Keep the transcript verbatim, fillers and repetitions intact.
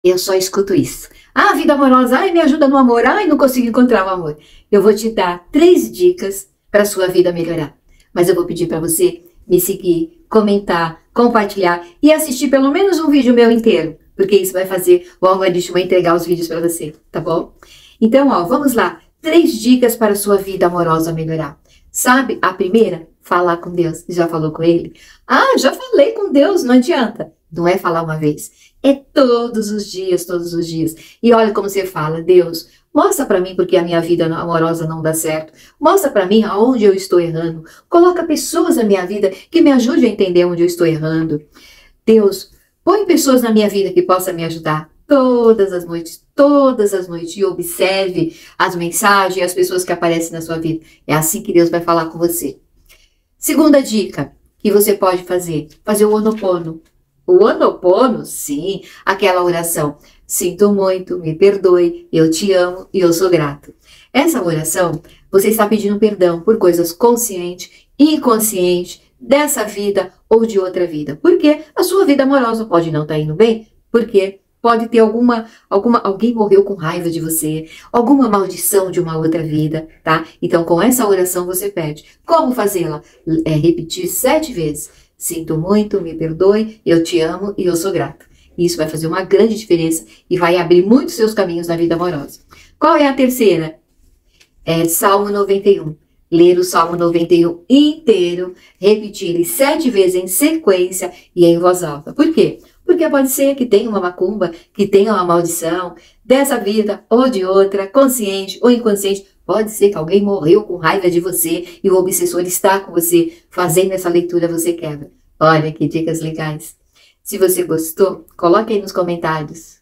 eu só escuto isso. Ah, vida amorosa, ai, me ajuda no amor, ai, não consigo encontrar o amor. Eu vou te dar três dicas para sua vida melhorar. Mas eu vou pedir para você me seguir, comentar, compartilhar e assistir pelo menos um vídeo meu inteiro, porque isso vai fazer o algoritmo entregar os vídeos para você, tá bom? Então, ó, vamos lá. Três dicas para a sua vida amorosa melhorar. Sabe, a primeira, falar com Deus. Já falou com Ele? Ah, já falei com Deus, não adianta. Não é falar uma vez, é todos os dias, todos os dias. E olha como você fala, Deus, mostra para mim porque a minha vida amorosa não dá certo. Mostra para mim aonde eu estou errando. Coloca pessoas na minha vida que me ajudem a entender onde eu estou errando. Deus, põe pessoas na minha vida que possam me ajudar. Todas as noites, todas as noites, e observe as mensagens e as pessoas que aparecem na sua vida. É assim que Deus vai falar com você. Segunda dica que você pode fazer, fazer o Ho Oponopono. O Ho Oponopono, sim, aquela oração. Sinto muito, me perdoe, eu te amo e eu sou grato. Essa oração, você está pedindo perdão por coisas conscientes e inconscientes dessa vida ou de outra vida. Porque a sua vida amorosa pode não estar indo bem, porque pode ter alguma, alguma, alguém morreu com raiva de você, alguma maldição de uma outra vida, tá? Então, com essa oração você pede. Como fazê-la? É repetir sete vezes. Sinto muito, me perdoe, eu te amo e eu sou grato. Isso vai fazer uma grande diferença e vai abrir muitos seus caminhos na vida amorosa. Qual é a terceira? É Salmo noventa e um. Ler o Salmo noventa e um inteiro, repetir ele sete vezes em sequência e em voz alta. Por quê? Porque pode ser que tenha uma macumba, que tenha uma maldição dessa vida ou de outra, consciente ou inconsciente. Pode ser que alguém morreu com raiva de você e o obsessor está com você. Fazendo essa leitura você quebra. Olha que dicas legais. Se você gostou, coloque aí nos comentários.